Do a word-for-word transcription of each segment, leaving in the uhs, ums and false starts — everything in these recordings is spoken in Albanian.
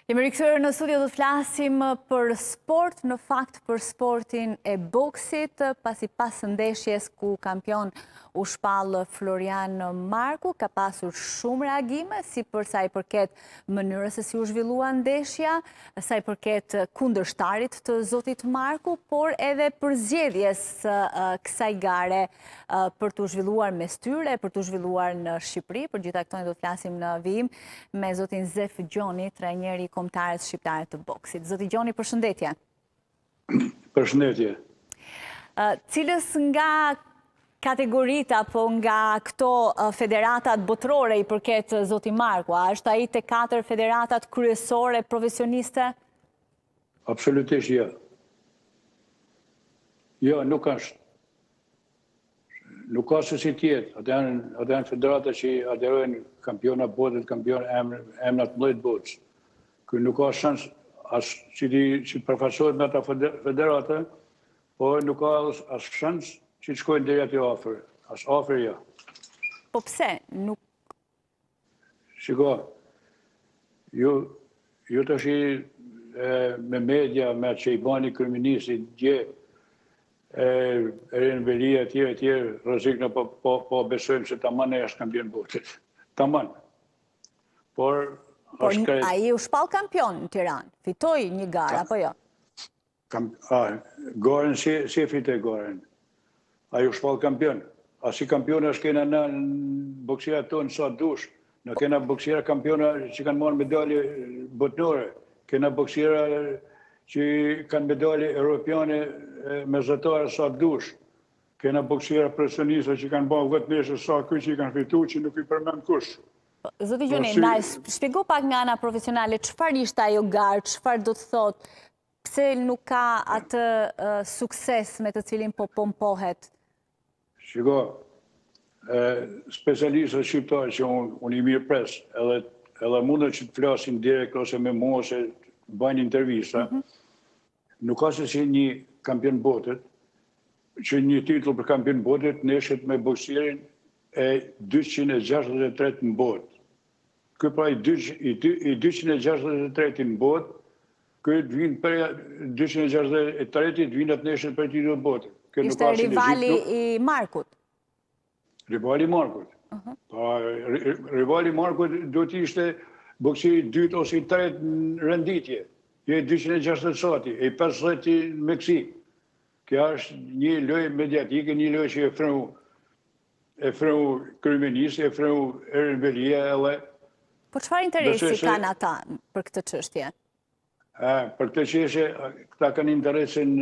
Jemi rikthyer në studio të flasim për sport, në fakt për sportin e boksit, pasi pas ndeshjes ku kampion u shpall Florian Marku, ka pasur shumë reagime, si për sa i përket mënyrës se si u zhvillua ndeshja, sa i përket kundërshtarit të zotit Marku, por edhe për zgjedhjes uh, kësaj gare uh, për të zhvilluar me styre, për të zhvilluar në Shqipëri. Për gjitha këto ne do të flasim në vijim me zotin Zef Gjoni, trajneri kombëtarës shqiptare të boksit. Zoti Gjoni, përshëndetje. Përshëndetje. Uh, cilës nga kategoritë apo nga këto uh, federatat botërore i përket uh, zoti Marku? A është ai te katër federatat kryesore profesioniste? Absolutisht jo. Jo, nuk është. Nuk ka se si tjetë. Ata janë, ata janë federata që aderojnë kampiona botët, kampiona emnat mëdhtë botës. Kë nuk ka shans as që di që përfaqësohet me ata federata, por nuk ka as shans që të shkojnë deri aty afër. As afër jo. Po pse? Nuk Shiko, ju ju tash me media, me atë që i bani kryeministi dje, e rinvelia e tjerë e tjerë, rrezik në po, po, po besojmë se tamam e është kampion botës. Tamam. Por Por ai u shpall kampion në Tiranë, fitoi një garë apo jo? Kam, a, garën si, si fitoi garën? Ai u shpall kampion. A si kampion është kena në boksira tonë sa dush. Në kena boksira kampiona që kanë marrë medalje botnore. Kena boksira që kanë medalje europiane mesatare sa dush. Kena boksira profesioniste që kanë bërë vetë neshë sa ky që i kanë fitu që nuk i përmend kush. Zoti Gjoni, na shpjego pak nga ana profesionale, çfarë ishte ajo garë, çfarë do të thotë, pse nuk ka atë uh, sukses me të cilin po pompohet? Shiko, specialistët shqiptarë që unë un i mirë pres, edhe, edhe mundet që të flasin direkt ose me mua ose bajnë intervista, mm -hmm. nuk ka se si një kampion botët, që një titull për kampion botët neshet me boksirin e dyqind e gjashtëdhjetë e tretë në botë. Ky pra i dyqind e gjashtëdhjetë e tretë në botë, ky vinë për dyqind e gjashtëdhjetë e tretë vinë atë neshet për titull botë. Ishte rivali i Markut? Rivali i Markut. Pa, rivali i Markut do të ishte boksiri i dytë ose i tretë në renditje. Jo i dyqind e gjashtëdhjetë sati, e i pesëdhjetë në Meksik. Kjo është një lojë mediatike, një lojë që e freu e freu kryeministi, e freu rinvelia edhe. Po çfarë interesi kanë ata për këtë çështje? Për këtë çështje, këta kanë interesin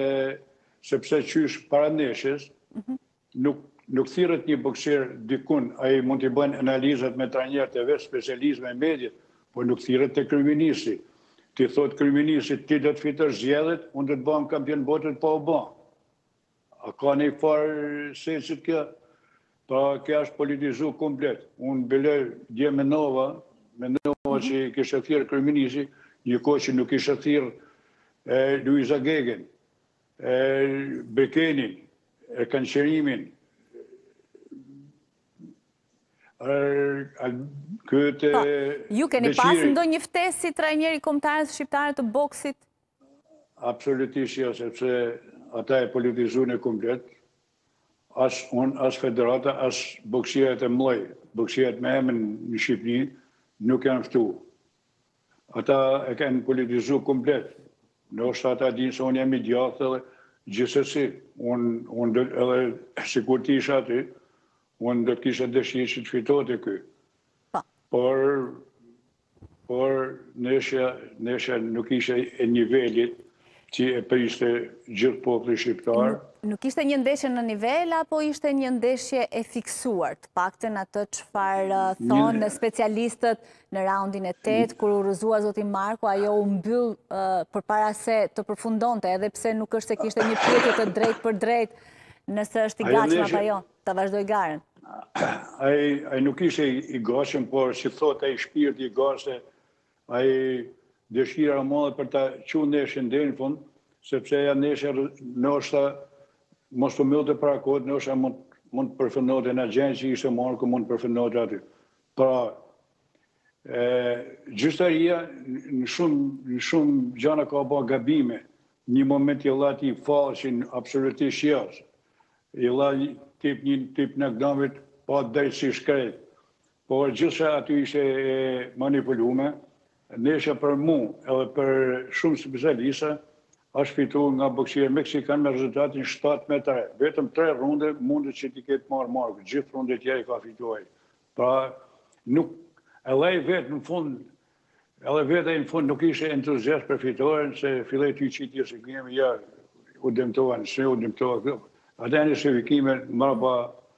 sepse qysh para ndeshjes, mm -hmm. nuk nuk thirret një boksier dikun, ai mund të bëjnë analizat me trajnerët e vet, specialistë me mediat, por nuk thirret te kryeministi. Ti thot kryeministi ti do të fitosh zgjedhjet, unë do të bëhem kampion botës pa u bë. A ka një farë sensit kjo? Pa, kjo është politizu komplet. Unë bëlloj dje me Nova, me Nova që kishtë thirë kryeministi, një kohë që nuk kishtë thirë Luiza Gegen, Bekenin, Kanqerimin, këtë Ju keni pas ndonjë ftesë si trajneri kombëtarës shqiptare të boksit? Absolutisht jo, sepse ata e politizuan e komplet. As unë, as federata, as boksirat e mloj, boksirat me emën në Shqipëri, nuk janë ftu. Ata e kanë politizu komplet. Ndoshta ata dinë se unë jam i djathtë edhe gjithsesi. Unë un edhe sikur ti isha aty, unë do të kisha dëshirë që të fitote ky. Por por neshja, neshja nuk ishte e nivelit që e priste gjithë populli shqiptar. Nuk ishte një ndeshje në nivel, apo ishte një ndeshje e fiksuar, të paktën atë çfarë thonë një... specialistët në raundin e tetë, kur u rrëzua zoti Marku, ajo u mbyll uh, përpara se të përfundonte, edhe pse nuk është se kishte një pyetje të drejtë për drejtë, nëse është i gatshëm apo jo, ta vazhdoj garën. Ai ai nuk ishte i gatshëm, por si thotë ai shpirti i gatshëm, ai dëshira e madhe për ta qenë ndeshjen deri në fund, sepse ja ndeshja ndoshta mos të mbyllë të para kohët, ndoshta mund mund të përfundote në gjendje që ishte Marku, mund të përfundote aty. Pra, Gjyqtaria në shumë gjana ka ba gabime. Një moment i la ti falshin absolutisht jashtë. I la tip një tip në gdamit pa drejtësi shkrejt. Por gjithse aty ishe manipulume, Ndeshja për mu edhe për shumë specialista është fitu nga boksia meksikan me rezultatin shtatë me tre. Vetëm tre runde mundet që ti ketë marrë Marku. Gjithë runde tjera i ka fituar. Pra, nuk, edhe i vetë në fund, edhe vetë në fund nuk ishe entuziast për fituaren, se fillej ty qitje se kemi, ja, u dëmtohen, se u dëmtohen. Ata në shëvikime mëra pa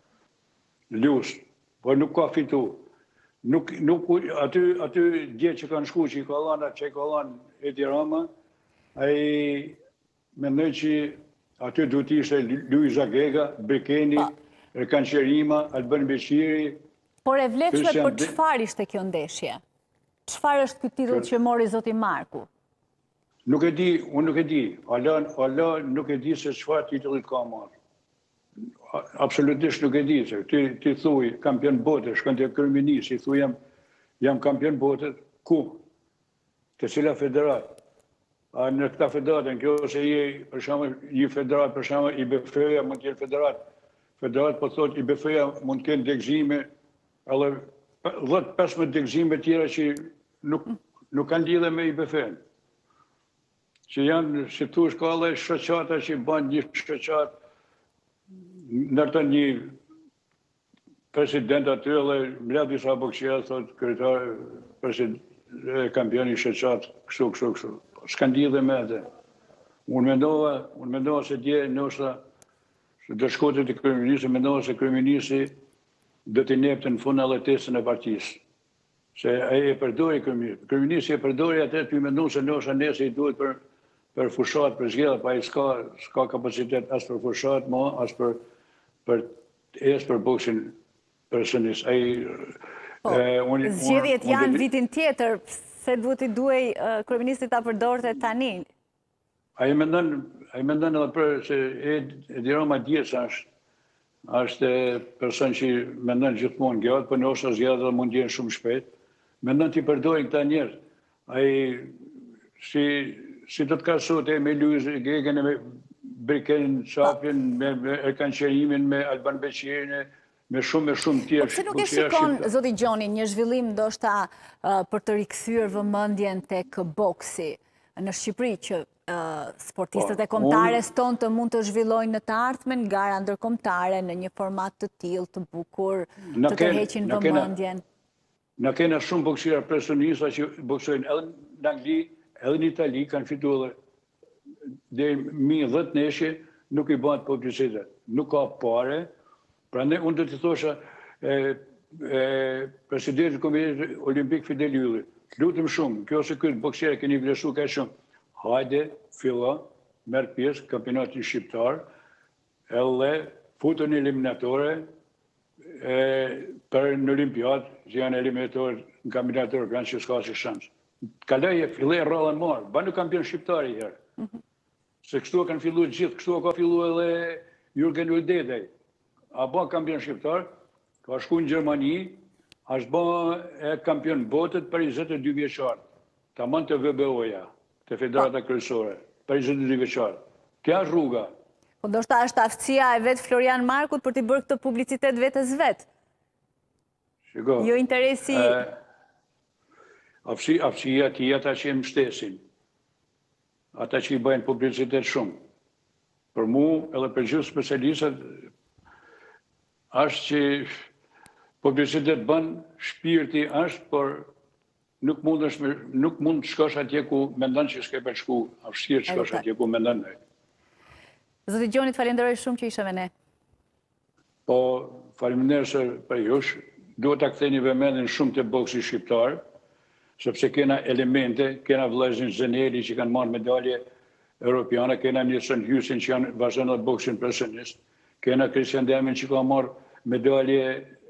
lusë, por nuk ka fitu. Nuk, nuk, aty, aty dje që kanë shku që i ka lanë, që i ka lanë Edi Rama, a i mendoj që aty duhet ishte Luisa Gega, Bekeni, Kanqerima, Alban Beqiri. Por e vlefshme për çfarë ishte kjo ndeshje? Çfarë është ky titull që mori zoti Marku? Nuk e di, unë nuk e di. Ala, ala nuk e di se çfarë titullit ka marrë. Absolutisht nuk e di, se ti, ti thuj kampion bote, shkon te kryeminist, i thuj jam, jam kampion bote, ku? Te cila federat? A në këta federatën, kjo se je, për shembull, një federat, për shembull, I B F-ja mund të jetë federat. Federat po thotë I B F-ja mund të kenë degëzime, edhe dhjetë pesëmbëdhjetë degëzime tjera që nuk, nuk kanë lidhje me I B F-n. Që janë, si thush, ka edhe shoqata që bën një shoqat, ndërtën një president aty dhe mbledh disa boksierë, thot kryetar, president, kampioni shoqat, kështu, kështu, kështu. S'kan lidhje me atë. Unë mendova, unë mendova se dje ndoshta se do shkote te kryeministri, mendova se kryeministri do t'i nepte në fund edhe testën e partisë. Se ai e përdori kryeministri. Kryeministri e përdori atë, ty mendon se ndoshta nesër I duhet për për fushat, për zgjedhje, pa ai s'ka s'ka kapacitet as për fushat, ma as për për as për boksin personis. Ai po, zgjedhjet janë vitin tjetër, se duhet I duhej kryeministri ta përdorte tani. Ai mendon, ai mendon edhe për se Edi Rama dihet është është person që mendon gjithmonë gjatë, por ndoshta zgjedhjet mund të jenë shumë shpejt. Mendon ti përdorin këta njerëz. Ai si si do të krahasohet me Luizë Gegën, me Briken Çapin, me Kanqerimin, me Alban Beqirin, me shumë me shumë tjerë. Pse nuk e shikon zoti Gjoni një zhvillim ndoshta për të rikthyer vëmendjen tek boksi në Shqipëri, që sportistët e kombëtares tonë të mund të zhvillojnë në të ardhmen gara ndërkombëtare në një format të tillë të bukur, të tërheqin vëmendjen? Na kena shumë boksierë profesionista që boksojnë edhe në Angli, edhe në Itali, kanë fituar deri mi dhjetë ndeshje, nuk I bëhet publicitet. Nuk ka pare. Prandaj unë do të thosha presidenti I Komitetit Olimpik Fidel Ylli, lutem shumë, kjo se ky boksier keni vlerësuar kaq shumë. Hajde, fillo, merr pjesë kampionatin shqiptar, edhe futën eliminatore për në Olimpiadë, që janë eliminatorë në kampionator grand që s'ka si shans. Kaloje, fillej rrallën marë, banë kampion shqiptar I herë. Se kështu kanë fillu gjithë, kështu ka fillu edhe Jurgen Uldedej. A ba kampion shqiptar, ka shku në Gjermani, është ba e kampion botët për njëzet e dy vjeqarë. Ta mën të V B O-ja, të Federata Kryesore, për njëzet e dy vjeqarë. Kja është rruga. Po ndoshta është aftësia e vetë Florian Markut për t'i bërë këtë publicitet vetës vetë. Shiko. Jo interesi... Aftësia ti ata që e mbështesin. Ata që I bëjnë publicitet shumë. Për mu, edhe për gjithë specialistët, është që publicitet bën, shpirti është, por nuk mund nuk mund të shkosh atje ku mendon që s'ke për shku, aftësirë të shkosh atje ku mendon. Zoti Gjoni, të falenderoj shumë që ishe me ne. Po, faleminderit për jush, duhet ta ktheni vëmendjen shumë te boksi shqiptar, sepse kena elemente, kena vëllezërin Zeneli që kanë marrë medalje europiane, kena Nilsen Hysin që janë vazhdon atë boksin profesionist, kena Christian Demin që ka marrë medalje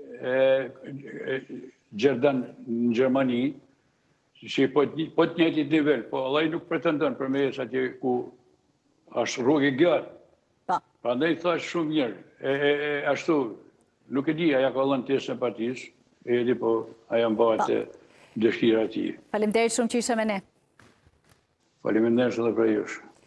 Gjerdan në Gjermani, që po të njëjti nivel, po Allah nuk pretendon për mes atje ku është rrugë gjatë. Prandaj thash shumë mirë, e ashtu, nuk e di, aja ka lënë testën e partisë, e di po aja mbahet dëshira ti. Faleminderit shumë që ishe me ne. Faleminderit edhe për jush.